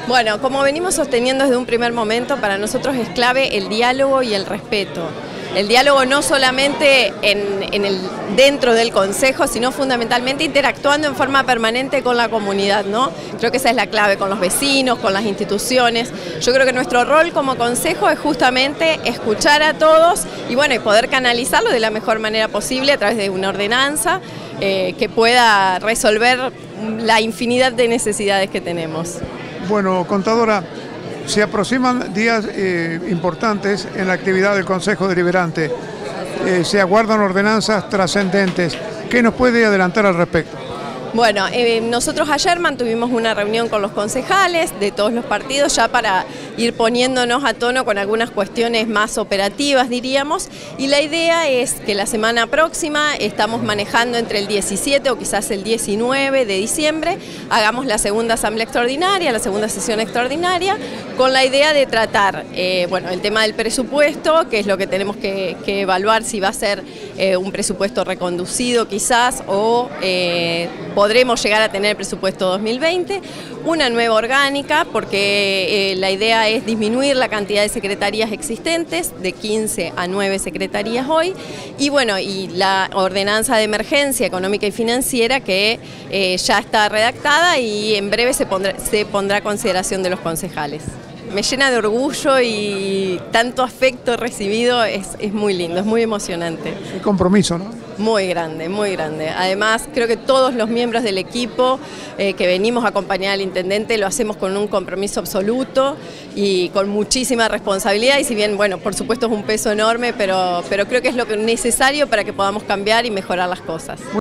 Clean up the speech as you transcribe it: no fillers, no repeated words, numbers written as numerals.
Bueno, como venimos sosteniendo desde un primer momento, para nosotros es clave el diálogo y el respeto. El diálogo no solamente dentro del Consejo, sino fundamentalmente interactuando en forma permanente con la comunidad, ¿no? Creo que esa es la clave, con los vecinos, con las instituciones. Yo creo que nuestro rol como Consejo es justamente escuchar a todos y bueno, y poder canalizarlo de la mejor manera posible a través de una ordenanza que pueda resolver la infinidad de necesidades que tenemos. Bueno, contadora, se aproximan días importantes en la actividad del Consejo Deliberante. Se aguardan ordenanzas trascendentes. ¿Qué nos puede adelantar al respecto? Bueno, nosotros ayer mantuvimos una reunión con los concejales de todos los partidos ya para ir poniéndonos a tono con algunas cuestiones más operativas, diríamos, y la idea es que la semana próxima, estamos manejando entre el 17 o quizás el 19 de diciembre, hagamos la segunda asamblea extraordinaria, la segunda sesión extraordinaria, con la idea de tratar, bueno, el tema del presupuesto, que es lo que tenemos que evaluar si va a ser un presupuesto reconducido quizás o podremos llegar a tener el presupuesto 2020, una nueva orgánica, porque la idea es disminuir la cantidad de secretarías existentes, de 15 a 9 secretarías hoy, y bueno, y la ordenanza de emergencia económica y financiera que ya está redactada y en breve se pondrá a consideración de los concejales. Me llena de orgullo y tanto afecto recibido, es muy lindo, es muy emocionante. El compromiso, ¿no? Muy grande, muy grande. Además, creo que todos los miembros del equipo que venimos a acompañar al intendente lo hacemos con un compromiso absoluto y con muchísima responsabilidad. Y si bien, bueno, por supuesto es un peso enorme, pero creo que es lo necesario para que podamos cambiar y mejorar las cosas.